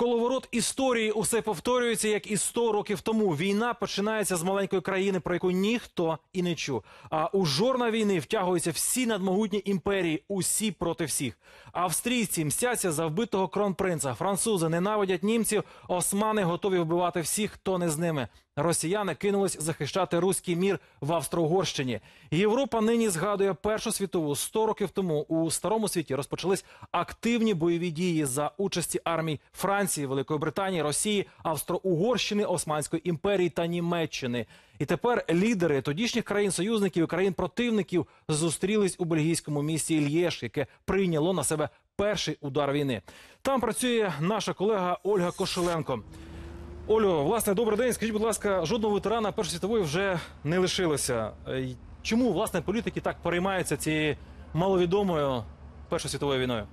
Коловорот історії, усе повторюється, як і 100 років тому. Війна починається з маленької країни, про яку ніхто і не чув. А у жорна війни втягуються всі надмогутні імперії, усі проти всіх. Австрійці мстяться за вбитого кронпринца, французи ненавидять німців, османи готові вбивати всіх, хто не з ними. Росіяни кинулись захищати руський мір в Австро-Угорщині. Європа нині згадує Першу світову. 100 років тому у Старому світі розпочались активні бойові дії за участі армій Франції, Великої Британії, Росії, Австро-Угорщини, Османської імперії та Німеччини. І тепер лідери тодішніх країн-союзників і країн-противників зустрілись у бельгійському місті Льєж, яке прийняло на себе перший удар війни. Там працює наша колега Ольга Кошеленко. Олю, власне, добрий день. Скажіть, будь ласка, жодного ветерана Першої світової вже не лишилося. Чому, власне, політики так переймаються цією маловідомою Першою світовою війною?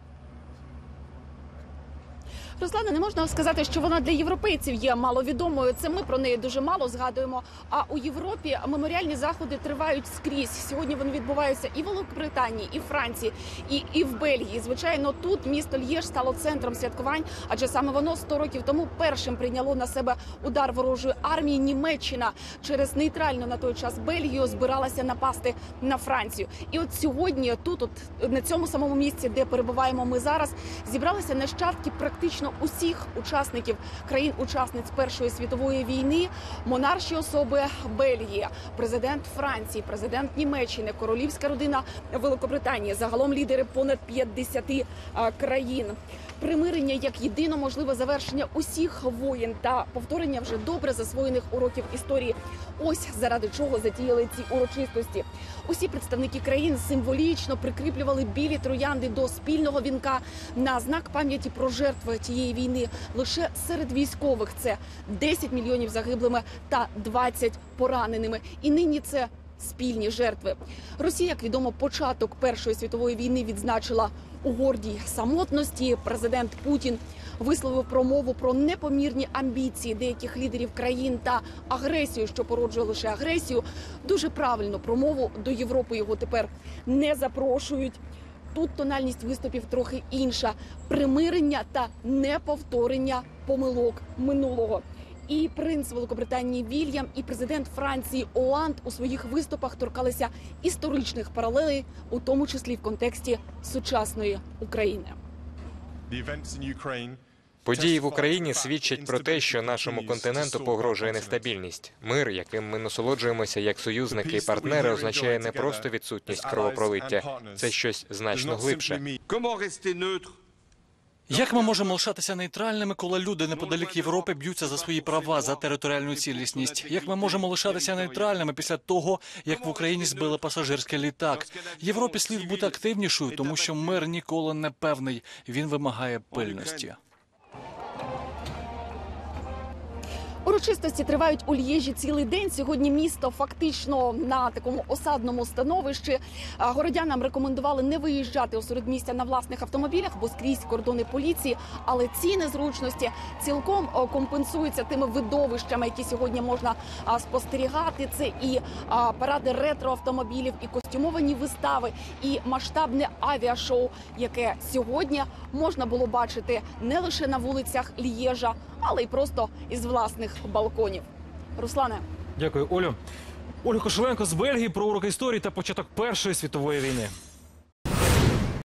Руслане, не можна сказати, що вона для європейців є маловідомою. Це ми про неї дуже мало згадуємо. А у Європі меморіальні заходи тривають скрізь. Сьогодні вони відбуваються і в Великобританії, і в Франції, і в Бельгії. Звичайно, тут місто Льєж стало центром святкувань, адже саме воно 100 років тому першим прийняло на себе удар ворожої армії. Німеччина через нейтральну на той час Бельгію збиралася напасти на Францію. І от сьогодні тут, на цьому самому місці, де перебуваємо ми зараз, зібралися нащадки практично усіх учасників країн-учасниць Першої світової війни, монарші особи Бельгії, президент Франції, президент Німеччини, королівська родина Великобританії, загалом лідери понад 50 країн. Примирення як єдино можливе завершення усіх воєн та повторення вже добре засвоєних уроків історії. Ось заради чого затіяли ці урочистості. Усі представники країн символічно прикріплювали білі троянди до спільного вінка на знак пам'яті про жертви тієї війни. Лише серед військових це 10 мільйонів загиблими та 20 пораненими. І нині це спільні жертви. Росія, як відомо, початок Першої світової війни відзначила у гордій самотності. Президент Путін висловив промову про непомірні амбіції деяких лідерів країн та агресію, що породжує лише агресію. Дуже правильно, промову до Європи його тепер не запрошують. Тут тональність виступів трохи інша – примирення та неповторення помилок минулого. І принц Великобританії Вільям, і президент Франції Оланд у своїх виступах торкалися історичних паралелей, у тому числі в контексті сучасної України. Події в Україні свідчать про те, що нашому континенту погрожує нестабільність. Мир, яким ми насолоджуємося як союзники і партнери, означає не просто відсутність кровопролиття. Це щось значно глибше. Як ми можемо лишатися нейтральними, коли люди неподалік Європи б'ються за свої права, за територіальну цілісність? Як ми можемо лишатися нейтральними після того, як в Україні збили пасажирський літак? Європі слід бути активнішою, тому що мир ніколи не певний. Він вимагає пильності. Урочистості тривають у Льєжі цілий день. Сьогодні місто фактично на такому осадному становищі. Городянам рекомендували не виїжджати у середмістя на власних автомобілях, бо скрізь кордони поліції. Але ці незручності цілком компенсуються тими видовищами, які сьогодні можна спостерігати. Це і паради ретроавтомобілів, і костюмовані вистави, і масштабне авіашоу, яке сьогодні можна було бачити не лише на вулицях Льєжа, але й просто із власних балконів. Руслане. Дякую, Олю. Ольга Кошеленко з Бельгії про уроки історії та початок Першої світової війни.